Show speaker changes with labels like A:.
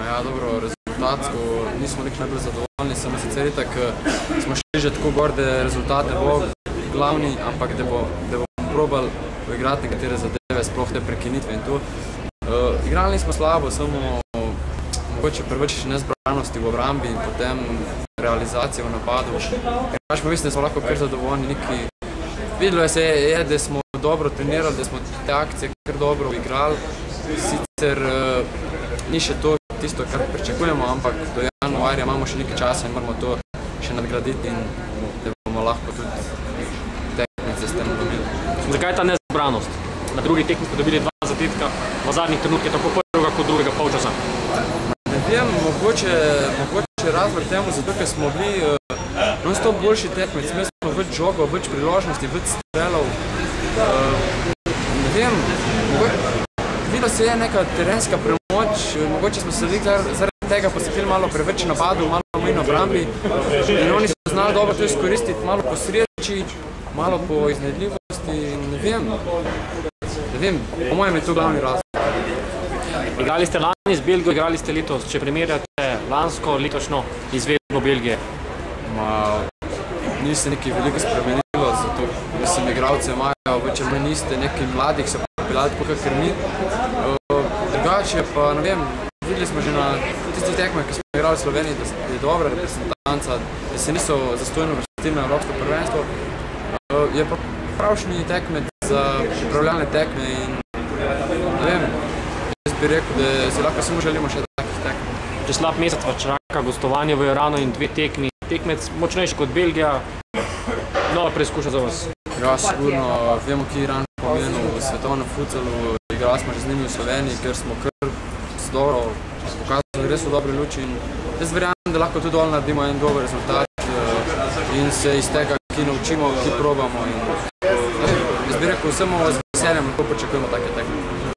A: Ja, dobro, rezultatsko nismo nek najbolj zadovoljni, samo sicer itak smo šli že tako gor, da rezultate bo glavni, ampak da bomo probali igrati nekatere zadeve, sploh te prekinitve in to. Igrali nismo slabo, samo mogoče preveč nezbranosti v obrambi in potem realizacije v napadu. Pa mislim, da smo lahko kar zadovoljni. Videlo se je, da smo dobro trenirali, da smo te akcije kar dobro igrali. Sicer ni še to tisto, kar pričakujemo, ampak do januarja imamo še nekaj časa in moramo to še nadgraditi in da bomo lahko tudi tekmice s tem dobili.
B: Zakaj ta nezbranost? Na drugi tekmi smo dobili 2 zadetka v zadnjih trenutkih, tako prvega kot drugega polčasa.
A: Ne vem, mogoče razlog temu, zato ker smo bili non-stop boljši tekmec, imeli smo več žogov, več priložnosti, več strelov. Ne vem, videlo se je neka terenska premoč, mogoče smo se zaradi tega posvetili malo preveč napadu, malo manj obrambi in oni so znali dobro to izkoristiti, malo po sreči, malo po iznajdljivosti, ne vem, po mojem je to glavni razlog.
B: Igrali ste lani z Belgijo, igrali ste letos, če primerjate lansko, letošnjo izvedbo Belgije?
A: Ni se nekaj veliko spremenilo, zato mislim, igralce imajo več ali manj iste, nekaj mladih so pripeljali tako kakor mi. Drugače pa, ne vem, videli smo že na tistih tekmah, ki smo igrali v Sloveniji, da je dobra reprezentanca, da se niso zastojno vrstili na evropsko prvenstvo. Je pa pravšnji tekmec za pripravljalne tekme in ne vem, jaz bi rekel, da se lahko samo želimo še takih tekme.
B: Če slab mesec vas čaka gostovanje v Iranu in 2 tekmi, tekmec močnejši kot Belgija, nova preizkušnja za vas.
A: Ja, sigurno vemo, ki je Iran pomenil v svetovnem futsalu, igrali smo že z njimi v Sloveniji, ker smo kar dobro pokazali res v dobre luči in jaz verjamem, da lahko tudi dol naredimo en dober rezultat in se iz tega, ki naučimo, ki probamo in jaz bi rekel, samo z veseljem lahko pričakujemo take tekme.